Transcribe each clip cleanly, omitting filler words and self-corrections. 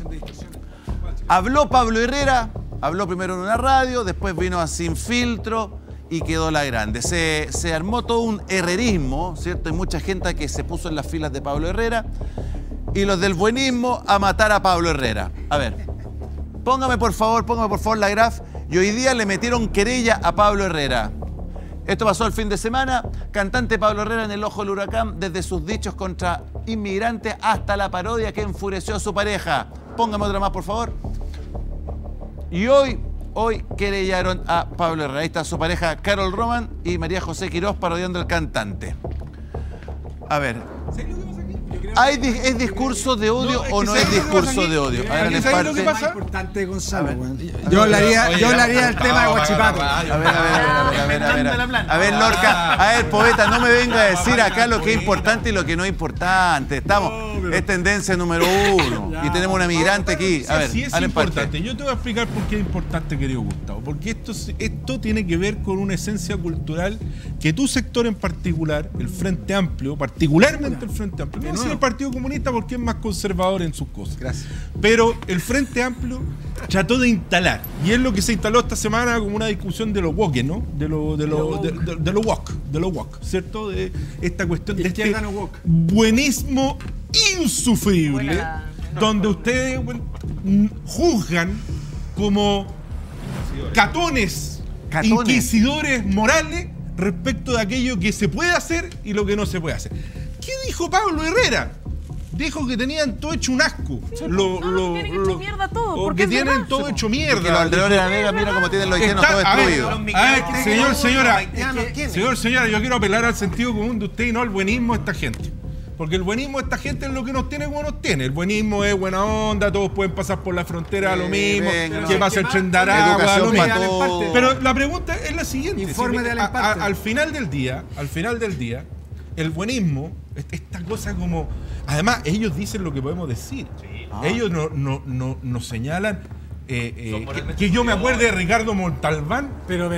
Habló Pablo Herrera, habló primero en una radio, después vino a Sin Filtro y quedó la grande. Se armó todo un herrerismo, ¿cierto? Hay mucha gente que se puso en las filas de Pablo Herrera y los del buenismo a matar a Pablo Herrera. A ver, póngame por favor la graf. Y hoy día le metieron querella a Pablo Herrera. Esto pasó el fin de semana. Cantante Pablo Herrera en el ojo del huracán, desde sus dichos contra inmigrantes hasta la parodia que enfureció a su pareja. Póngame otra más, por favor. Y hoy querellaron a Pablo Herrera. Ahí está su pareja Carol Roman y María José Quirós parodiando al cantante. A ver. ¿Es discurso de odio o no es discurso de odio? A ver, ¿Sabes lo que pasa? Es importante, Gonzalo. Yo hablaría del tema de Huachipato. A ver, Lorca. A ver, poeta, no me venga a decir acá lo que es importante y lo que no es importante. Es tendencia número 1. Y tenemos una migrante aquí. A ver, sí es importante. Yo te voy a explicar por qué es importante, querido Gustavo. Porque esto tiene que ver con una esencia cultural que tu sector en particular, el Frente Amplio, particularmente el Frente Amplio, no decir el Partido Comunista porque es más conservador en sus cosas. Gracias. Pero el Frente Amplio trató de instalar, y es lo que se instaló esta semana como una discusión de los woke, ¿no? De lo woke, ¿cierto? De esta cuestión de este buenismo insufrible, donde ustedes juzgan como catones, inquisidores morales respecto de aquello que se puede hacer y lo que no se puede hacer. ¿Qué dijo Pablo Herrera? Dijo que tenían todo hecho un asco. Tienen hecho mierda todo. Porque tienen todo hecho mierda. Que los alrededores de la Vega, mira cómo tienen los haitianos todo destruido. Señora, yo quiero apelar al sentido común de usted y no al buenismo de esta gente. Porque el buenismo de esta gente es lo que nos tiene como nos tiene. El buenismo es buena onda, todos pueden pasar por la frontera, lo mismo, que pasa el tren de Aragua, lo mismo. Pero la pregunta es la siguiente. Al final del día, el buenismo, esta cosa como... Además, ellos dicen lo que podemos decir. Ellos nos señalan... que yo me acuerde de Ricardo Montalbán, pero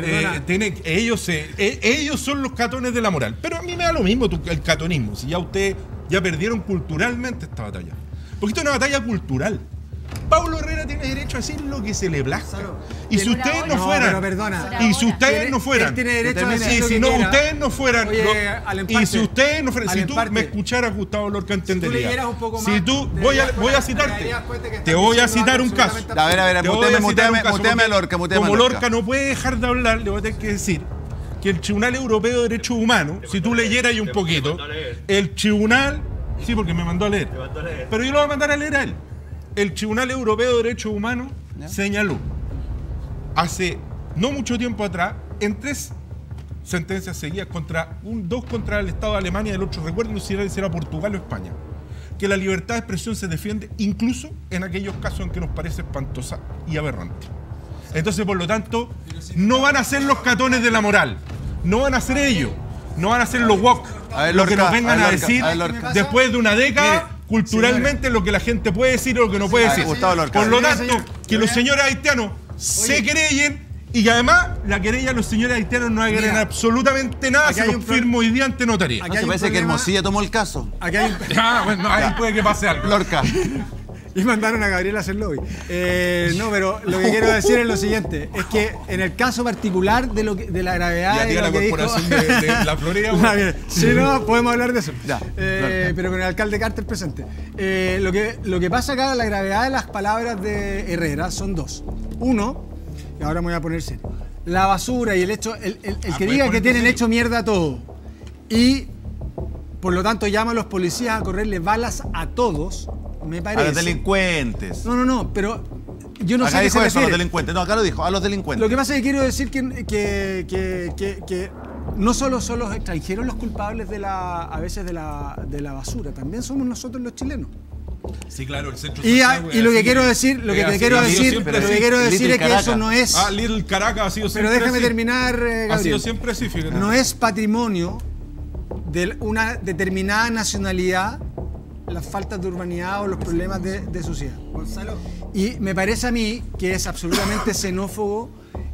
ellos son los catones de la moral. Pero a mí me da lo mismo el catonismo, si ya ustedes ya perdieron culturalmente esta batalla. Porque esto es una batalla cultural. Pablo Herrera tiene derecho a decir lo que se le plazca. Y si ustedes no fueran, y si ustedes no fueran, y si no ustedes no fueran, y si ustedes no fueran, si tú me escucharas, Gustavo Lorca, entendería. Si tú, voy a citarte, te voy a citar un caso. A ver, muteame a Lorca. Como Lorca no puede dejar de hablar, le voy a tener que decir que el Tribunal Europeo de Derechos Humanos, si tú leyeras ahí un poquito, el Tribunal, sí, porque me mandó a leer, pero yo lo voy a mandar a leer a él. El Tribunal Europeo de Derechos Humanos señaló hace no mucho tiempo atrás, en 3 sentencias seguidas, dos contra el Estado de Alemania y el otro, recuerden si era Portugal o España, que la libertad de expresión se defiende incluso en aquellos casos en que nos parece espantosa y aberrante. Entonces, por lo tanto, no van a ser los catones de la moral, no van a ser ellos, no van a ser los woke, lo que nos vengan a decir después de una década. Culturalmente, lo que la gente puede decir o lo que no puede decir. Por lo tanto, que los señores haitianos se querellen y que además la querella a los señores haitianos no hagan absolutamente nada. Se los firmo hoy día ante notaría. ¿No se parece que Hermosilla tomó el caso? Bueno, ahí puede que pase algo. Lorca. Y mandaron a Gabriel a hacerlo hoy. No, pero lo que quiero decir es lo siguiente. Es que en el caso particular de la gravedad de lo que dijo... de la Florida... Si no, podemos hablar de eso. Pero con el alcalde Carter presente. Lo que pasa acá, la gravedad de las palabras de Herrera son 2. Uno, y ahora me voy a poner serio, la basura y el hecho... El que diga que tienen hecho mierda todo. Y, por lo tanto, llama a los policías a correrle balas a todos... Me parece. A los delincuentes. No, pero yo no sé a qué se refiere. eso, a los delincuentes. No, acá lo dijo, a los delincuentes. Lo que pasa es que quiero decir que no solo son los extranjeros los culpables a veces de la basura, también somos nosotros los chilenos. Sí, claro, el centro social. Y lo que quiero decir, es que eso no es. Little Caracas ha sido siempre. Pero déjame terminar, Gabriel. Ha sido siempre así, fíjate. No es patrimonio de una determinada nacionalidad las faltas de urbanidad o los problemas de sociedad. Gonzalo. Y me parece a mí que es absolutamente xenófobo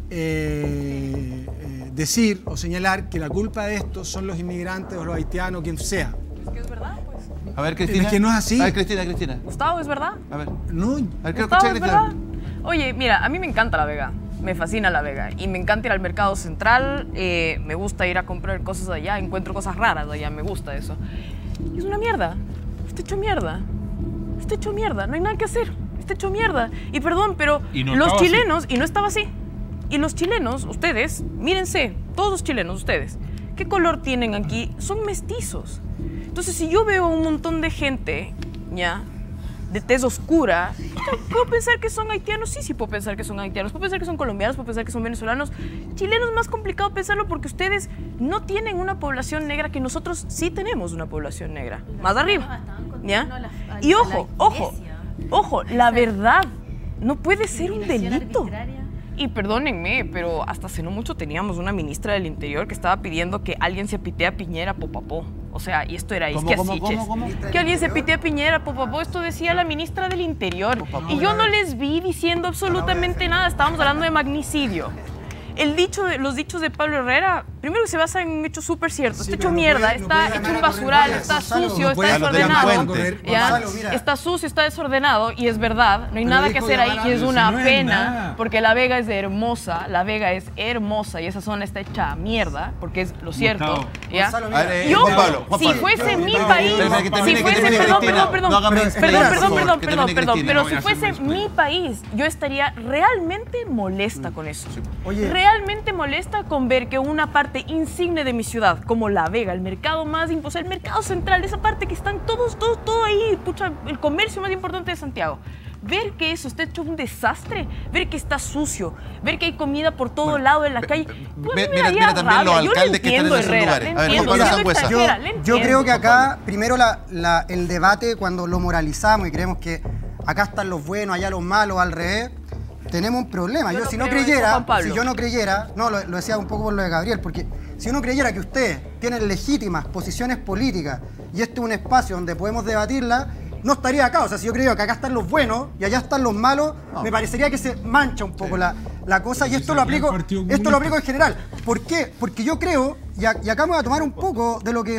decir o señalar que la culpa de esto son los inmigrantes o los haitianos, quien sea. Es que es verdad, pues. A ver, Cristina. Es que no es así. A ver, Cristina. Gustavo, ¿es verdad? A ver. No. A ver, quiero Gustavo, escuchar a ¿es Cristina. verdad? Oye, mira, a mí me encanta La Vega. Me fascina La Vega. Y me encanta ir al mercado central. Me gusta ir a comprar cosas allá. Encuentro cosas raras allá. Me gusta eso. Y es una mierda. Está hecho mierda. Está hecho mierda. No hay nada que hacer. Está hecho mierda. Y perdón, pero los chilenos... Y no estaba así. Y los chilenos, ustedes, mírense, todos los chilenos, ustedes, ¿qué color tienen aquí? Son mestizos. Entonces, si yo veo un montón de gente, ya, de tez oscura, ¿puedo pensar que son haitianos? Sí, puedo pensar que son haitianos. Puedo pensar que son colombianos, puedo pensar que son venezolanos. Chilenos es más complicado pensarlo porque ustedes no tienen una población negra que nosotros sí tenemos una población negra. Más arriba, ¿ya? Y ojo, la verdad no puede ser un delito. Y perdónenme, pero hasta hace no mucho teníamos una ministra del Interior que estaba pidiendo que alguien se pitee a Piñera popapó. O sea, y esto era ¿Cómo? que alguien se pitee a Piñera popapó. Esto decía la ministra del Interior. Y yo no les vi diciendo absolutamente nada. Estábamos hablando de magnicidio. Los dichos de Pablo Herrera, primero que se basan en hechos súper ciertos. Está hecho mierda, está hecho un basural, está sucio, está desordenado. Está sucio, está desordenado y es verdad, no hay nada que hacer ahí y es una pena porque La Vega es hermosa, La Vega es hermosa y esa zona está hecha a mierda porque es lo cierto. Y ojo, si fuese mi país, pero si fuese mi país, yo estaría realmente molesta con eso. Realmente molesta con ver que una parte insigne de mi ciudad, como La Vega, el mercado más importante, el mercado central, esa parte que están todo ahí, pucha, el comercio más importante de Santiago. Ver que eso está hecho un desastre, ver que está sucio, ver que hay comida por todo lado en la calle. Mira también los alcaldes que están en esos lugares. A ver, Juan Pablo Sangüesa. Yo creo que acá, primero el debate, cuando lo moralizamos y creemos que acá están los buenos, allá los malos, al revés, tenemos un problema. Yo si yo no creyera, no, lo decía un poco por lo de Gabriel, porque si uno creyera que ustedes tienen legítimas posiciones políticas y este es un espacio donde podemos debatirla, no estaría acá. O sea, si yo creo que acá están los buenos y allá están los malos, me parecería que se mancha un poco la cosa, y esto lo aplico en general. ¿Por qué? Porque yo creo, y acá me voy a tomar un poco de lo que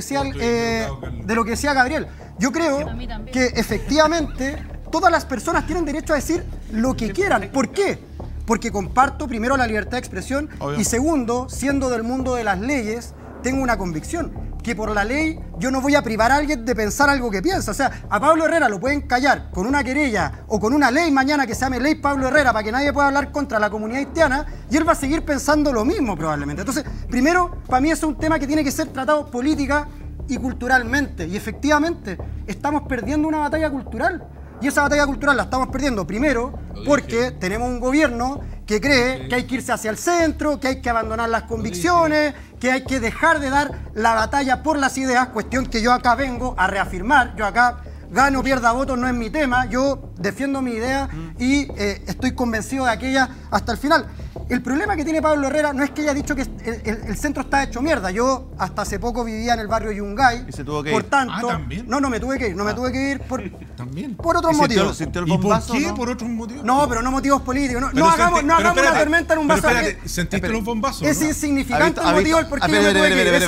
decía Gabriel, yo creo que efectivamente todas las personas tienen derecho a decir lo que quieran. ¿Por qué? Porque comparto primero la libertad de expresión y segundo, siendo del mundo de las leyes, tengo una convicción, que por la ley yo no voy a privar a alguien de pensar algo que piensa. O sea, a Pablo Herrera lo pueden callar con una querella o con una ley mañana que se llame Ley Pablo Herrera para que nadie pueda hablar contra la comunidad haitiana y él va a seguir pensando lo mismo probablemente. Entonces, primero, para mí eso es un tema que tiene que ser tratado política y culturalmente. Y efectivamente, estamos perdiendo una batalla cultural. Y esa batalla cultural la estamos perdiendo primero porque tenemos un gobierno que cree que hay que irse hacia el centro, que hay que abandonar las convicciones, que hay que dejar de dar la batalla por las ideas, cuestión que yo acá vengo a reafirmar. Yo acá gano o pierda votos, no es mi tema, yo defiendo mi idea y estoy convencido de aquella hasta el final. El problema que tiene Pablo Herrera no es que haya dicho que el centro está hecho mierda. Yo hasta hace poco vivía en el barrio Yungay. ¿Y se tuvo que por ir? tanto, ¿también? No me tuve que ir. No me tuve que ir por otros ¿Y motivos. sintió el ¿Y por bombazo, qué? no? ¿Por otros motivos? No, pero no motivos políticos. No hagamos una tormenta en un vaso. ¿Sentiste los bombazos? Es insignificante el motivo del por qué yo me tuve que ir.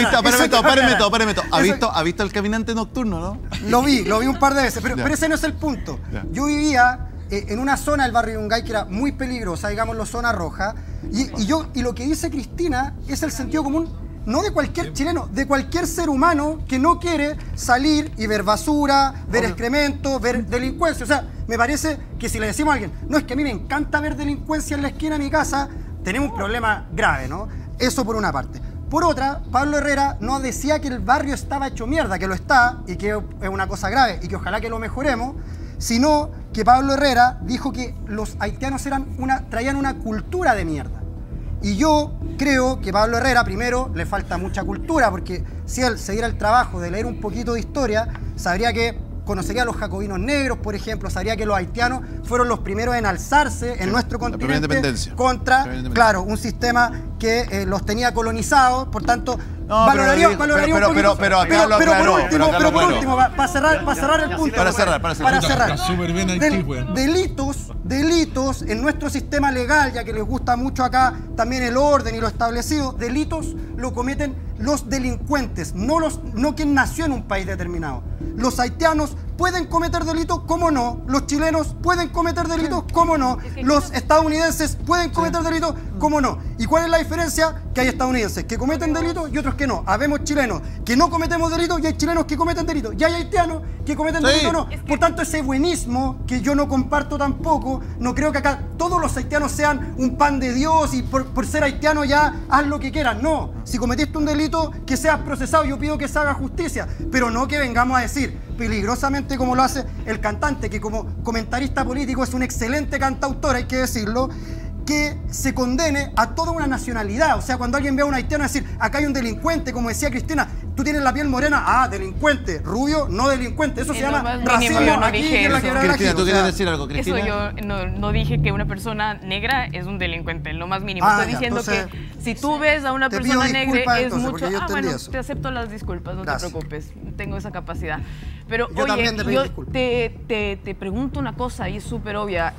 ¿Ha visto el caminante nocturno, no? Lo vi un par de veces, pero ese no es el punto. Yo vivía en una zona del barrio Yungay que era muy peligrosa, digámoslo, zona roja, y lo que dice Cristina es el sentido común, no de cualquier chileno, de cualquier ser humano que no quiere salir y ver basura, ver excremento, ver delincuencia. O sea, me parece que si le decimos a alguien, no, es que a mí me encanta ver delincuencia en la esquina de mi casa, tenemos un problema grave, ¿no? Eso por una parte. Por otra, Pablo Herrera no decía que el barrio estaba hecho mierda, que lo está, y que es una cosa grave, y que ojalá que lo mejoremos, sino que Pablo Herrera dijo que los haitianos traían una cultura de mierda. Y yo creo que Pablo Herrera, primero, le falta mucha cultura, porque si él se diera el trabajo de leer un poquito de historia, sabría que conocería a los jacobinos negros, por ejemplo, sabría que los haitianos fueron los primeros en alzarse en nuestro continente contra, claro, un sistema que los tenía colonizados, por tanto, valoraría un poquito. Pero por último, para cerrar el punto. Para cerrar. Súper bien Haití, weón. Delitos en nuestro sistema legal, ya que les gusta mucho acá también el orden y lo establecido, delitos lo cometen los delincuentes, no quien nació en un país determinado. Los haitianos pueden cometer delitos, ¿cómo no? Los chilenos pueden cometer delitos, ¿cómo no? Los estadounidenses pueden cometer delitos, ¿cómo no? ¿Y cuál es la diferencia? Que hay estadounidenses que cometen delitos y otros que no. Habemos chilenos que no cometemos delitos y hay chilenos que cometen delitos. Y hay haitianos que cometen delitos no. Por tanto, ese buenismo que yo no comparto tampoco, no creo que acá todos los haitianos sean un pan de Dios y por ser haitiano ya haz lo que quieras. No, si cometiste un delito, que seas procesado. Yo pido que se haga justicia, pero no que vengamos a decir peligrosamente como lo hace el cantante, que como comentarista político es un excelente cantautor, hay que decirlo, que se condene a toda una nacionalidad. O sea, cuando alguien ve a un haitiano decir, acá hay un delincuente, como decía Cristina, tú tienes la piel morena, delincuente, rubio, no delincuente. Eso se llama racismo aquí en la quebrada. Cristina, ¿tú quieres decir algo, Cristina? Eso yo no dije que una persona negra es un delincuente, lo más mínimo. Estoy diciendo que si tú ves a una persona negra es mucho... bueno, te acepto las disculpas, no te preocupes, tengo esa capacidad. Pero oye, yo te pregunto una cosa y es súper obvia.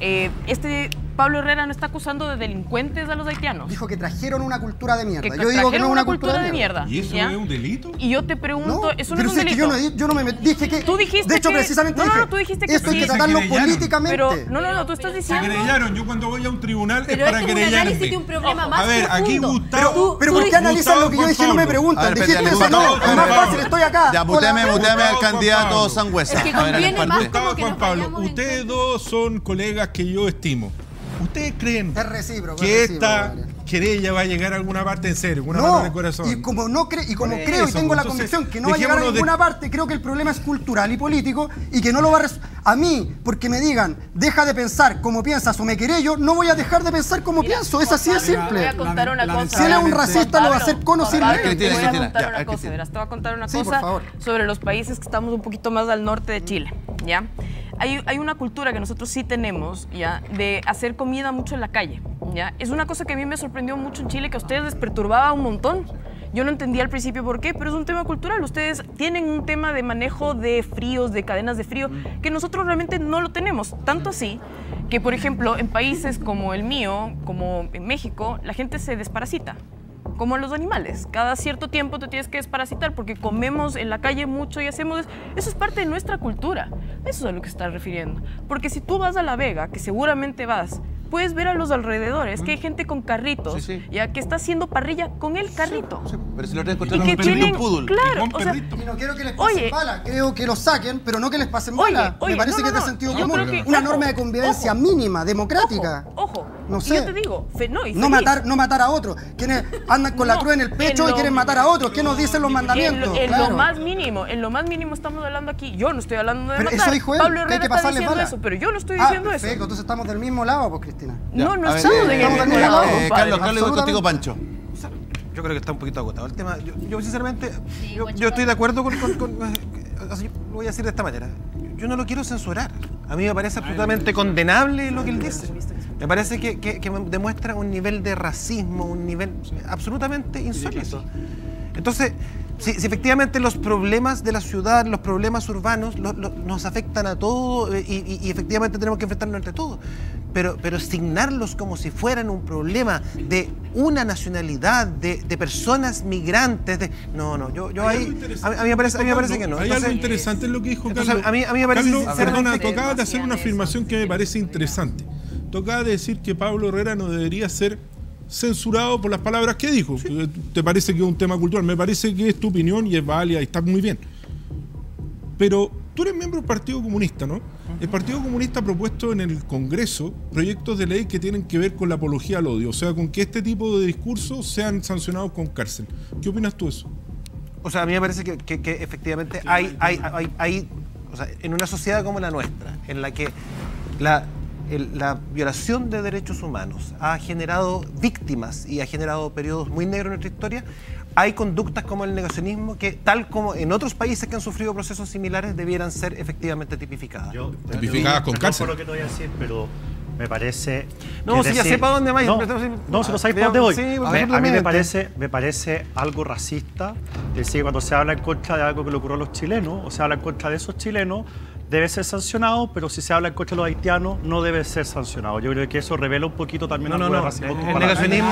Pablo Herrera no está acusando de delincuentes a los haitianos. Dijo que trajeron una cultura de mierda. Yo digo que no es una cultura de mierda. ¿Y eso es un delito? Y yo te pregunto, ¿eso no es un delito? Yo no me dije que... Tú dijiste de hecho, precisamente dije, tú dijiste que esto hay que tratarlo políticamente. Pero, no, tú estás diciendo... Se querellaron. Yo cuando voy a un tribunal pero es para querellarme. Pero es un problema más a ver, aquí Gustavo... Pero ¿por qué analizan lo que yo dije y no me preguntan? Dijiste eso, no, es más fácil, estoy acá. Ya, muteame al candidato Sangüesa. A ver, Juan Pablo, ustedes dos son colegas que yo estimo. ¿Ustedes creen que esta querella va a llegar a alguna parte en serio, alguna parte del corazón? Y como creo y tengo la convicción que no va a llegar a ninguna parte, creo que el problema es cultural y político y que no lo va a mí, porque me digan, deja de pensar como piensas o me querello, no voy a dejar de pensar como pienso, es así de simple. Te voy a contar una cosa. Si él es un racista, lo va a hacer con o sin ley. Te voy a contar una cosa, verás, te voy a contar una cosa sobre los países que estamos un poquito más al norte de Chile, ¿ya? Hay una cultura que nosotros sí tenemos, ¿ya? De hacer comida mucho en la calle, ¿ya? Es una cosa que a mí me sorprendió mucho en Chile, que a ustedes les perturbaba un montón. Yo no entendía al principio por qué, pero es un tema cultural. Ustedes tienen un tema de manejo de fríos, de cadenas de frío, que nosotros realmente no lo tenemos. Tanto así que, por ejemplo, en países como el mío, como en México, la gente se desparasita. Como los animales, cada cierto tiempo te tienes que desparasitar porque comemos en la calle mucho y hacemos... Eso es parte de nuestra cultura, eso es a lo que estás refiriendo. Porque si tú vas a La Vega, que seguramente vas, puedes ver a los alrededores que hay gente con carritos, ya que está haciendo parrilla con el carrito. Pero si lo encontraron un perrito poodle. Claro, y no quiero que les pasen bala, creo que los saquen, pero no que les pasen bala. Me parece que es de sentido común. Una norma de convivencia mínima, democrática. Ojo, no sé. yo te digo, no matar a otros. Quienes andan con la cruz en el pecho y quieren matar a otros. ¿Qué nos dicen los mandamientos? En lo más mínimo estamos hablando aquí. Yo no estoy hablando de pero matar. Eso dijo él, Pablo Herrera que hay que está pasarle diciendo bala. eso, pero yo no estoy diciendo eso. Perfecto, entonces estamos del mismo lado, pues, Cristina. No estamos del mismo lado. Carlos, voy contigo, Pancho. Yo creo que está un poquito agotado el tema. Yo sinceramente, yo estoy de acuerdo con lo voy a decir de esta manera. Yo no lo quiero censurar. A mí me parece absolutamente condenable lo que él dice. Me parece que demuestra un nivel de racismo, un nivel absolutamente insólito. Entonces, si efectivamente los problemas de la ciudad, los problemas urbanos nos afectan a todos y efectivamente tenemos que enfrentarnos entre todos, pero asignarlos como si fueran un problema de una nacionalidad, de personas migrantes, no, ahí, a mí me parece que no. Hay algo interesante en lo que dijo Carlos. A mí me parece... Carlos, perdona, tocaba de hacer una afirmación que me parece interesante. Tocaba de decir que Pablo Herrera no debería ser censurado por las palabras que dijo. ¿Te parece que es un tema cultural? Me parece que es tu opinión y es válida y está muy bien. Pero tú eres miembro del Partido Comunista, ¿no? El Partido Comunista ha propuesto en el Congreso proyectos de ley que tienen que ver con la apología al odio, o sea, con que este tipo de discursos sean sancionados con cárcel. ¿Qué opinas tú de eso? O sea, a mí me parece que efectivamente hay o sea, en una sociedad como la nuestra, en la que la violación de derechos humanos ha generado víctimas y ha generado periodos muy negros en nuestra historia, hay conductas como el negacionismo que, tal como en otros países que han sufrido procesos similares, debieran ser efectivamente tipificadas. Tipificadas con cárcel. Por lo que te voy a decir, pero me parece... No, si ya sé para dónde vais. No, si no sabéis para dónde voy. Sí, a mí me parece algo racista decir cuando se habla en contra de algo que le ocurrió a los chilenos, o se habla en contra de esos chilenos, debe ser sancionado, pero si se habla en contra de los haitianos, no debe ser sancionado. Yo creo que eso revela un poquito también el negacionismo.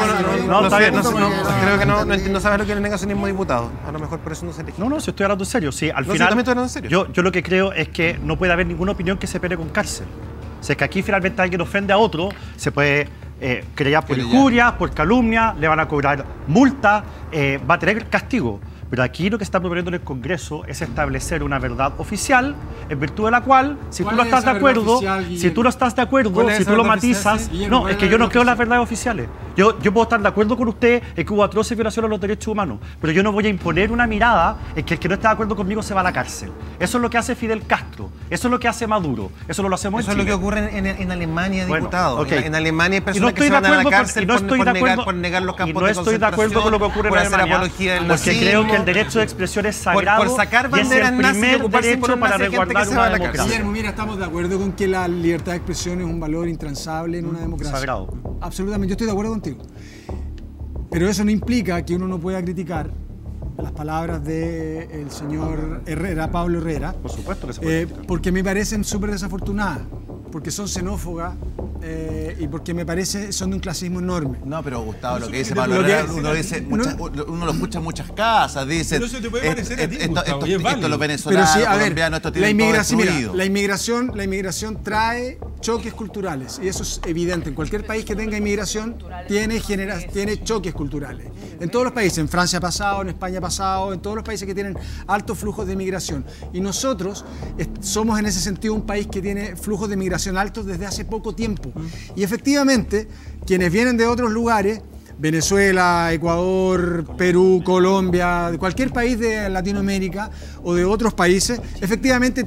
Creo que no sabes lo que es el negacionismo diputado. A lo mejor por eso no se elige. No, si estoy hablando en serio. Sí, al final, también estoy hablando en serio. Yo lo que creo es que no puede haber ninguna opinión que se pelee con cárcel. O sea, que aquí finalmente alguien ofende a otro, se puede querellar por injuria, por calumnia, le van a cobrar multa, va a tener castigo. Pero aquí lo que está proponiendo en el Congreso es establecer una verdad oficial en virtud de la cual, si tú no estás de acuerdo, si tú lo matizas... No, es que yo no creo en las verdades oficiales. Yo puedo estar de acuerdo con usted en que hubo atroces violaciones a los derechos humanos, pero yo no voy a imponer una mirada en que el que no está de acuerdo conmigo se va a la cárcel. Eso es lo que hace Fidel Castro, eso es lo que hace Maduro, eso no lo hacemos en Chile. Eso es lo que ocurre en Alemania, diputado. Okay. En Alemania hay personas que se van a la cárcel por negar los campos de concentración. No estoy de acuerdo con lo que ocurre en Alemania, porque creo que el derecho de expresión es sagrado por sacar banderas y es el primer derecho para resguardar una democracia. Guillermo, mira, estamos de acuerdo con que la libertad de expresión es un valor intransable en una democracia. Sagrado. Absolutamente, yo estoy de acuerdo contigo. Pero eso no implica que uno no pueda criticar las palabras del señor Herrera, Pablo Herrera. Por supuesto que se puede criticar. Porque me parecen súper desafortunadas, porque son xenófogas y porque me parece son de un clasismo enorme. No, pero Gustavo, lo que dice Pablo Herrera, uno lo escucha en muchas casas, dice... Pero eso te puede parecer a ti, Gustavo, y es esto válido. los venezolanos, Pero sí, colombianos, esto tienen todo destruido. La inmigración trae choques culturales y eso es evidente. En cualquier país que tenga inmigración tiene choques culturales. En todos los países, en Francia ha pasado, en España ha pasado, en todos los países que tienen altos flujos de inmigración. Y nosotros somos en ese sentido un país que tiene flujos de inmigración altos desde hace poco tiempo. Y efectivamente, quienes vienen de otros lugares, Venezuela, Ecuador, Perú, Colombia, de cualquier país de Latinoamérica o de otros países, efectivamente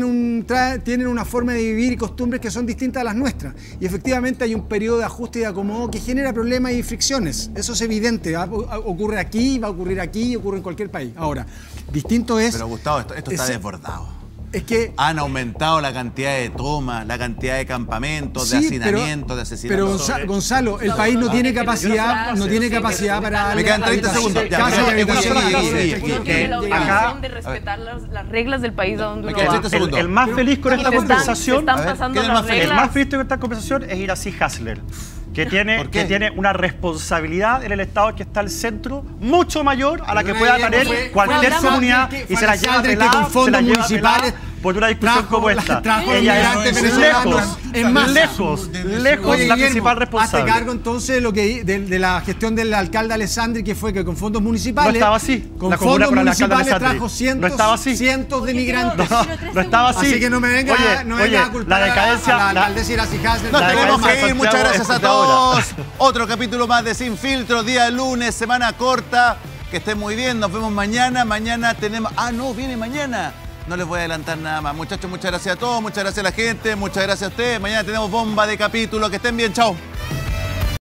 tienen una forma de vivir y costumbres que son distintas a las nuestras. Y efectivamente hay un periodo de ajuste y de acomodo que genera problemas y fricciones. Eso es evidente. Ocurre aquí, va a ocurrir aquí y ocurre en cualquier país. Ahora, distinto es... Pero Gustavo, esto está desbordado. Es que han aumentado la cantidad de tomas, la cantidad de campamentos, de hacinamientos, de asesinatos. Pero Gonzalo, el país no tiene capacidad, para... Me quedan 30 segundos. Acá de respetar las reglas del país a donde uno va. El más feliz con esta conversación, el más feliz con esta conversación es Iracy Hasler, que tiene una responsabilidad en el Estado que está al centro mucho mayor a la que pueda tener cualquier comunidad y se la lleva pelada, se la lleva pelada por una discusión como esta. Ella es lejos la principal responsable. Hazte cargo entonces de la gestión del alcalde Alessandri, que fue que con fondos municipales... No estaba así. Con fondos municipales trajo cientos de migrantes. No estaba así. Así que no me venga a culpar la decadencia, a la alcaldesa Iracy Hasler. Nos tenemos que ir. Muchas gracias a todos. Otro capítulo más de Sin Filtro, día lunes, semana corta. Que estén muy bien. Nos vemos mañana. Mañana tenemos... viene mañana. No les voy a adelantar nada más. Muchachos, muchas gracias a todos, muchas gracias a la gente, muchas gracias a ustedes. Mañana tenemos bomba de capítulo. Que estén bien, chao.